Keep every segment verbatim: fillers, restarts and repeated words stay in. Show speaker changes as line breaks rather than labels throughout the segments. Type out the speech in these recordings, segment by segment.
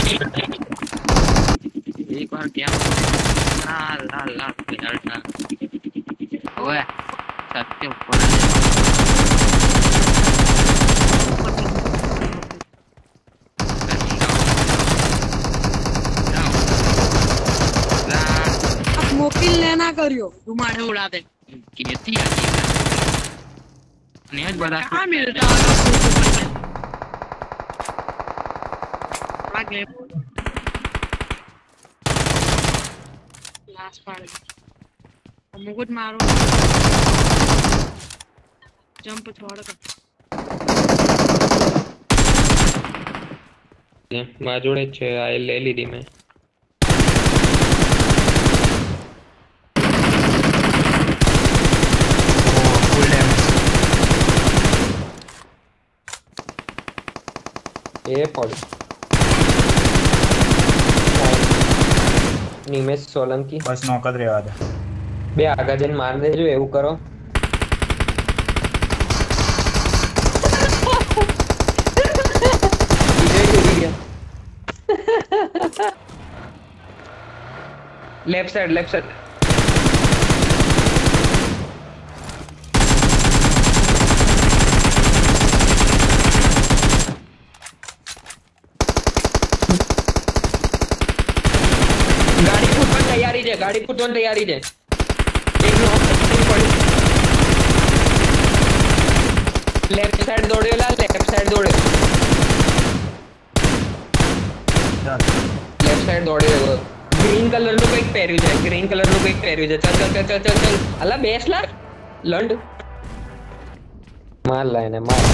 एक बार क्या लाल लाल लाल पेनल्टा ओए सत्य ऊपर
मोकिल लेना करियो
तुम्हारे उड़ा दे कितनी आती है नहीं बड़ा कहाँ मिलता है आगे लास्ट पार मुकुट मारो जंप छोड़ कर
मां जोड़े छे आ ले लीधी मैं ए पॉल निमेश सोलंकी
बस नौकत रेवा दे
बे आगा जन मार देजो એવું કરો लेफ्ट साइड लेफ्ट साइड गाड़ी फूटવાની તૈયારી છે ગાડી ફૂટવાની તૈયારી છે એક નોક પડી લેફ્ટ સાઈડ દોડ્યો લા લેફ્ટ સાઈડ દોડ્યો લેફ્ટ સાઈડ દોડ્યો ગ્રીન કલર નું કંઈક પહેર્યું છે ગ્રીન કલર નું કંઈક પહેર્યું છે ચલ ચલ ચલ ચલ ચલ અલા બેસ લા લંડ માર લા એને માર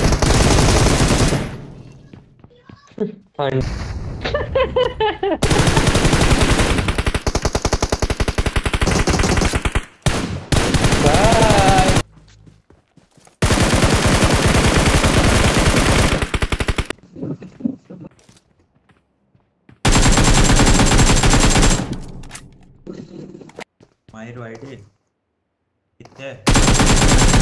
ફન
माहिर वाइट है कितने